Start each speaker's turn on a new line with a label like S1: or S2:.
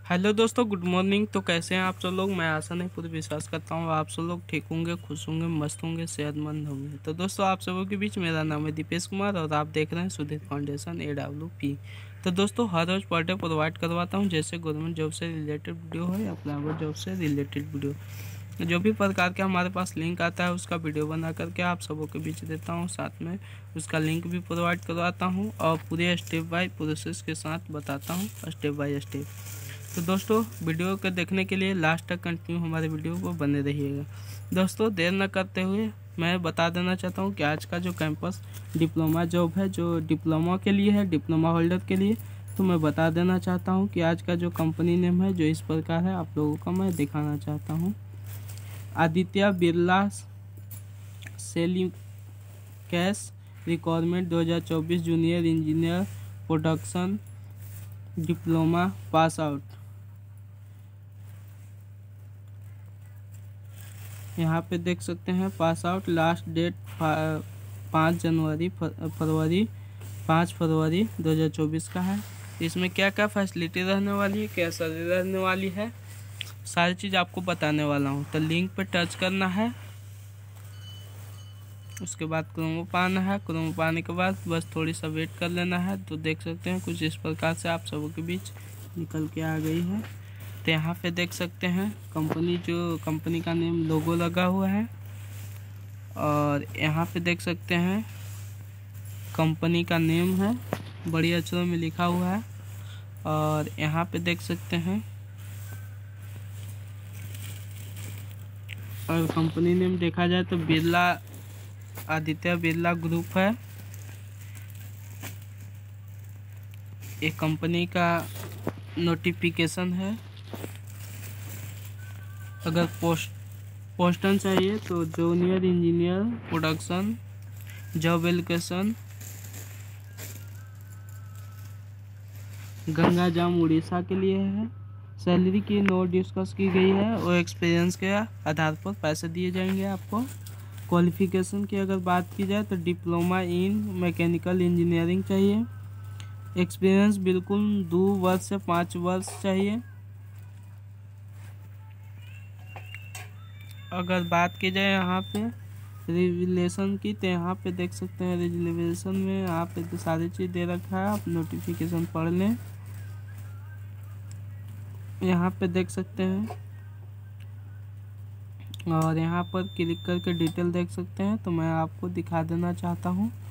S1: Hello दोस्तों, good morning. तो कैसे हैं आप सब लोग। मैं आशा नहीं पूरी विश्वास करता हूँ आप सब लोग ठीक होंगे, खुश होंगे, मस्त होंगे, सेहतमंद होंगे। तो दोस्तों, आप सबों के बीच मेरा नाम है दीपेश कुमार और आप देख रहे हैं सुधीर फाउंडेशन AWP। तो दोस्तों, हर रोज़ पर डे प्रोवाइड करवाता हूँ, जैसे गवर्नमेंट जॉब से रिलेटेड वीडियो हो या प्राइवेट जॉब से रिलेटेड वीडियो। जो भी प्रकार के हमारे पास लिंक आता है उसका वीडियो बना करके आप सबों के बीच देता हूँ, साथ में उसका लिंक भी प्रोवाइड करवाता हूँ और पूरे स्टेप बाय प्रोसेस के साथ बताता हूँ, स्टेप बाय स्टेप। तो दोस्तों, वीडियो को देखने के लिए लास्ट तक कंटिन्यू हमारे वीडियो को बने रहिएगा। दोस्तों, देर न करते हुए मैं बता देना चाहता हूँ कि आज का जो कैंपस डिप्लोमा जॉब है, जो डिप्लोमा के लिए है, डिप्लोमा होल्डर के लिए, तो मैं बता देना चाहता हूँ कि आज का जो कंपनी नेम है जो इस प्रकार है, आप लोगों को मैं दिखाना चाहता हूँ। Aditya Birla selling cash requirement 2024 junior engineer production diploma pass out. यहाँ पे देख सकते हैं पास आउट, लास्ट डेट 5 फरवरी 2024 का है। इसमें क्या क्या फैसिलिटी रहने वाली है, क्या सैलरी रहने वाली है, सारी चीज़ आपको बताने वाला हूँ। तो लिंक पे टच करना है, उसके बाद क्रोमो पाना है। क्रोमो पाने के बाद बस थोड़ी सा वेट कर लेना है। तो देख सकते हैं कुछ इस प्रकार से आप सबों के बीच निकल के आ गई है। तो यहाँ पे देख सकते हैं कंपनी का नेम लोगो लगा हुआ है और यहाँ पे देख सकते हैं कंपनी का नेम है, बड़ी अक्षरों में लिखा हुआ है। और यहाँ पे देख सकते हैं और कंपनी नेम देखा जाए तो बिरला आदित्य बिरला ग्रुप है। एक कंपनी का नोटिफिकेशन है। अगर पोस्टन चाहिए तो junior engineer production job allocation गंगा जाम उड़ीसा के लिए है। सैलरी की नोट डिस्कस की गई है और एक्सपीरियंस के आधार पर पैसे दिए जाएंगे आपको। क्वालिफिकेशन की अगर बात की जाए तो डिप्लोमा इन मैकेनिकल इंजीनियरिंग चाहिए। एक्सपीरियंस बिल्कुल 2 वर्ष से 5 वर्ष चाहिए। अगर बात की जाए यहाँ पे रिजर्वेशन की, तो यहाँ पे देख सकते हैं रिजर्वेशन में यहाँ पे तो सारी चीज़ दे रखा है, आप नोटिफिकेशन पढ़ लें। यहाँ पे देख सकते हैं और यहाँ पर क्लिक करके डिटेल देख सकते हैं। तो मैं आपको दिखा देना चाहता हूँ